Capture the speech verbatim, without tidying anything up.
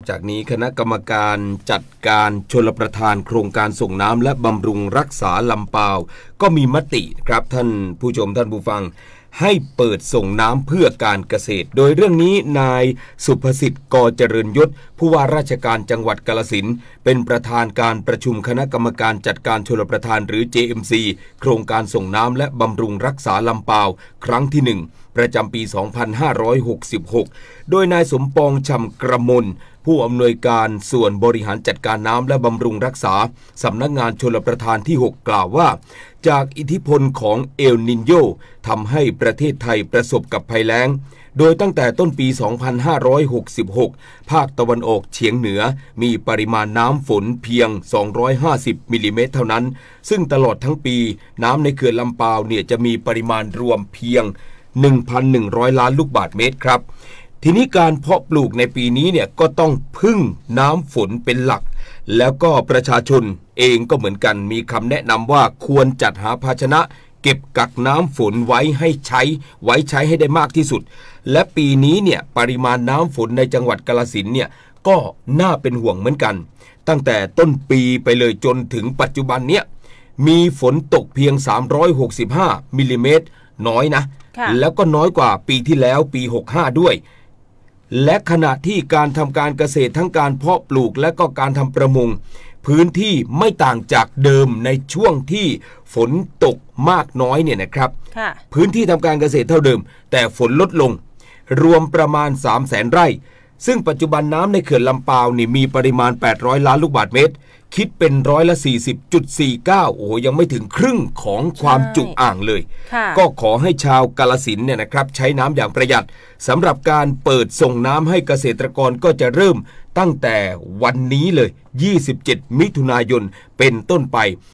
จากนี้คณะกรรมการจัดการชลประทานโครงการส่งน้ำและบำรุงรักษาลำปาวก็มีมติครับท่านผู้ชมท่านผู้ฟังให้เปิดส่งน้ำเพื่อการเกษตรโดยเรื่องนี้นายสุภสิทธิ์กเจริญยศผู้ว่าราชการจังหวัดกาฬสินธุ์เป็นประธานการประชุมคณะกรรมการจัดการชลประทานหรือ เจ เอ็ม ซี โครงการส่งน้ำและบำรุงรักษาลำปาวครั้งที่หนึ่งประจำปีสองพันห้าร้อยหกสิบหกโดยนายสมปองฉ่ำกระมลผู้อำนวยการส่วนบริหารจัดการน้ำและบำรุงรักษาสำนักงานชลประทานที่หกกล่าวว่าจากอิทธิพลของเอลนินโญทำให้ประเทศไทยประสบกับภัยแล้งโดยตั้งแต่ต้นปีสองพันห้าร้อยหกสิบหกภาคตะวันออกเฉียงเหนือมีปริมาณน้ำฝนเพียงสองร้อยห้าสิบมิลลิเมตรเท่านั้นซึ่งตลอดทั้งปีน้ำในเขื่อนลำปาวเนี่ยจะมีปริมาณรวมเพียง หนึ่งพันหนึ่งร้อย ล้านลูกบาศก์เมตรครับทีนี้การเพาะปลูกในปีนี้เนี่ยก็ต้องพึ่งน้ำฝนเป็นหลักแล้วก็ประชาชนเองก็เหมือนกันมีคำแนะนำว่าควรจัดหาภาชนะเก็บกักน้ำฝนไว้ให้ใช้ไว้ใช้ให้ได้มากที่สุดและปีนี้เนี่ยปริมาณน้ำฝนในจังหวัดกาฬสินธุ์เนี่ยก็น่าเป็นห่วงเหมือนกันตั้งแต่ต้นปีไปเลยจนถึงปัจจุบันเนี้ยมีฝนตกเพียงสามร้อยหกสิบห้ามิลลิเมตรน้อยนะแล้วก็น้อยกว่าปีที่แล้วปีหกสิบห้าด้วยและขณะที่การทำการเกษตรทั้งการเพาะปลูกและก็การทำประมงพื้นที่ไม่ต่างจากเดิมในช่วงที่ฝนตกมากน้อยเนี่ยนะครับพื้นที่ทำการเกษตรเท่าเดิมแต่ฝนลดลงรวมประมาณ สามแสน ไร่ซึ่งปัจจุบันน้ำในเขื่อนลำปาวนี่มีปริมาณแปดร้อยล้านลูกบาศก์เมตรคิดเป็นร้อยละ สี่สิบจุดสี่เก้า โอ้ยังไม่ถึงครึ่งของความจุอ่างเลยก็ขอให้ชาวกาฬสินธุ์เนี่ยนะครับใช้น้ำอย่างประหยัดสำหรับการเปิดส่งน้ำให้เกษตรกรก็จะเริ่มตั้งแต่วันนี้เลยยี่สิบเจ็ดมิถุนายนเป็นต้นไป